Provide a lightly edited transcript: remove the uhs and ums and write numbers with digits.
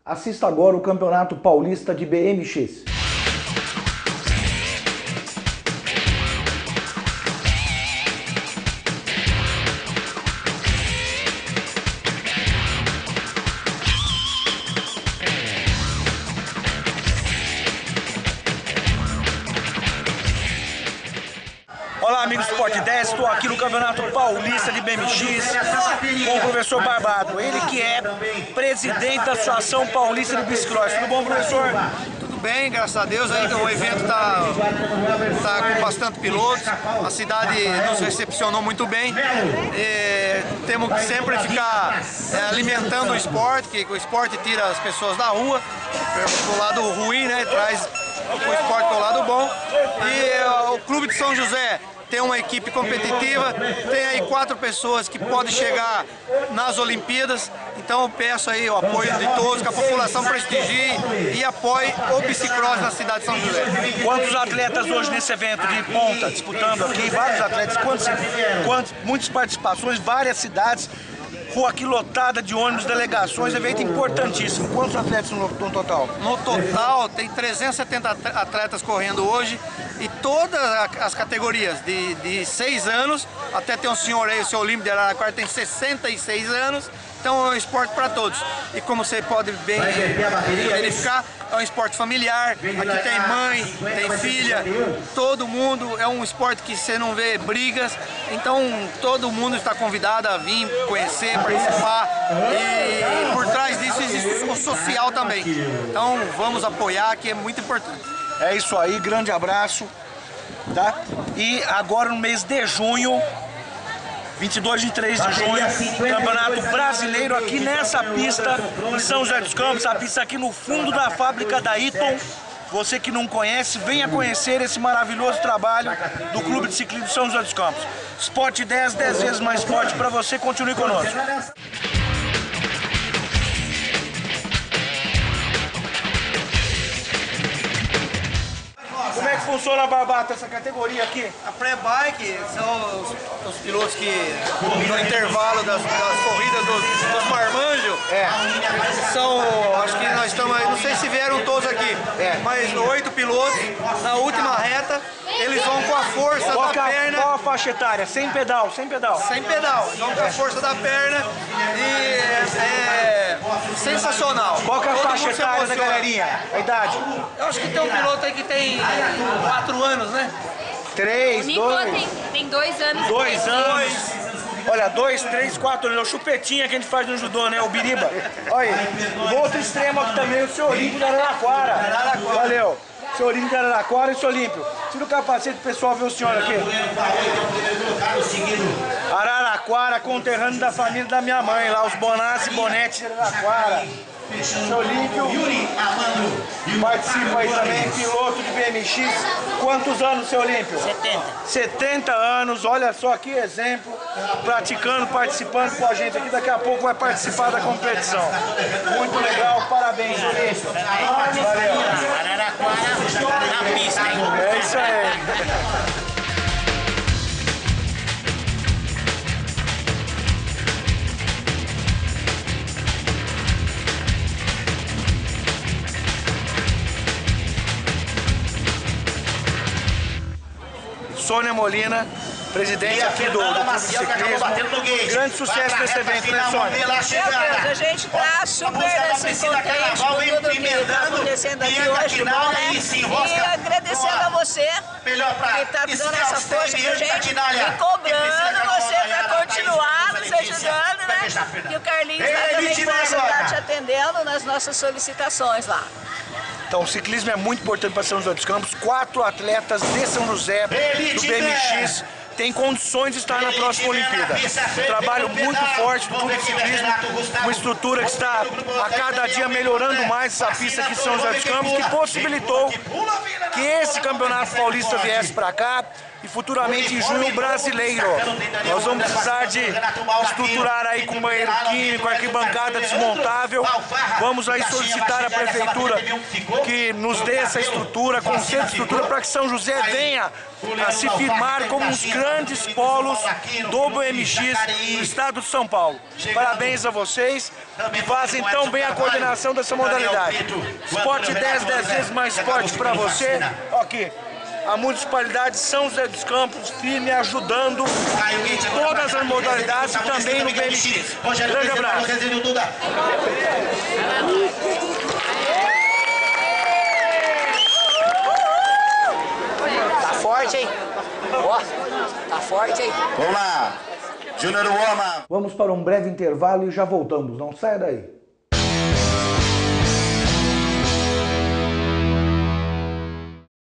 Assista agora o Campeonato Paulista de BMX. Olá, amigos do Sport 10, estou aqui no Campeonato Paulista de BMX com o professor Barbado, ele que é presidente da Associação Paulista de Bicicross. Tudo bom, professor? Tudo bem, graças a Deus. Aí, o evento está com bastante pilotos, a cidade nos recepcionou muito bem. Temos que sempre ficar alimentando o esporte, que o esporte tira as pessoas da rua, pro lado ruim, né? Traz o esporte para o lado bom. E o Clube de São José tem uma equipe competitiva, tem aí 4 pessoas que podem chegar nas Olimpíadas, então eu peço aí o apoio de todos, que a população prestigie e apoie o bicicross na cidade de São José. Quantos atletas hoje nesse evento de ponta, disputando aqui, vários atletas, muitas participações, várias cidades, rua aqui lotada de ônibus, delegações, evento importantíssimo. Quantos atletas no total? No total tem 370 atletas correndo hoje e todas as categorias, de 6 anos, até tem um senhor aí, o seu Olímpio de Araraquara, tem 66 anos, então é um esporte para todos. E como você pode bem verificar, é um esporte familiar, aqui tem mãe, tem filha, todo mundo, é um esporte que você não vê brigas, então todo mundo está convidado a vir conhecer, participar, e por trás disso existe o social também, então vamos apoiar, que é muito importante. É isso aí, grande abraço, tá? E agora no mês de junho, 22 e 23 de junho, Campeonato Brasileiro aqui nessa pista em São José dos Campos, a pista aqui no fundo da fábrica da Eaton. Você que não conhece, venha conhecer esse maravilhoso trabalho do Clube de Ciclismo de São José dos Campos. Sport 10, 10 vezes mais forte para você, continue conosco. Como é que funciona, Barbata, essa categoria aqui? A pré-bike são os pilotos que, no intervalo das corridas dos marmanjos, acho que nós estamos aí, não sei se vieram todos aqui, mas 8 pilotos, na última reta, eles vão com a força da perna. Qual a faixa etária? Sem pedal, sem pedal. Sem pedal, eles vão com a força da perna e é sensacional. Qual que é a faixa etária da galerinha? A idade? Eu acho que tem um piloto aí que tem 4 anos, né? 3, O Nico 2. tem 2 anos. 2 anos. Olha, 2, 3, 4 anos. É o chupetinha que a gente faz no judô, né? O biriba. Olha aí. No outro extremo aqui também, o seu Olímpio de Araraquara. Valeu. Seu Olímpio de Araraquara e seu Olímpio. Tira o capacete pro pessoal ver o senhor aqui. Araraquara, conterrâneo da família da minha mãe, lá os Bonassi e Bonetti de Araraquara. Seu Olímpio participa aí também, piloto de BMX. Quantos anos, seu Olímpio? 70. 70 anos, olha só que exemplo, praticando, participando com a gente aqui, daqui a pouco vai participar da competição. Muito legal, parabéns, Olímpio. Valeu. Araraquara na pista, hein? É isso aí. Sônia Molina, presidente aqui do Clube de Ciclismo. Grande sucesso nesse evento, né, Sônia? Meu Deus, a gente está super assim, contente com tudo que está acontecendo aqui hoje, bom, né? E agradecendo a você que está dando essa força pra gente e cobrando você para continuar nos ajudando, né? E o Carlinhos também possa estar te atendendo nas nossas solicitações lá. Então, o ciclismo é muito importante para São José dos Campos. 4 atletas de São José do BMX têm condições de estar na próxima Olimpíada. Um trabalho muito forte do Clube de Ciclismo, uma estrutura que está a cada dia melhorando mais essa pista aqui em São José dos Campos, que possibilitou que esse Campeonato Paulista viesse para cá e futuramente em junho o Brasileiro. Nós vamos precisar de estruturar aí com banheiro químico, arquibancada desmontável. Vamos aí solicitar à Prefeitura que nos dê essa estrutura, conceito de estrutura, para que São José venha a se firmar como um dos grandes polos do BMX no estado de São Paulo. Parabéns a vocês que fazem tão bem a coordenação dessa modalidade. Esporte 10 vezes mais esporte para você. Aqui. A municipalidade de São José dos Campos firme ajudando todas as modalidades e também no BMX. Grande abraço. Tá forte, hein? Ó, tá forte, hein? Vamos lá, Júnior Uoma. Vamos para um breve intervalo e já voltamos. Não saia daí.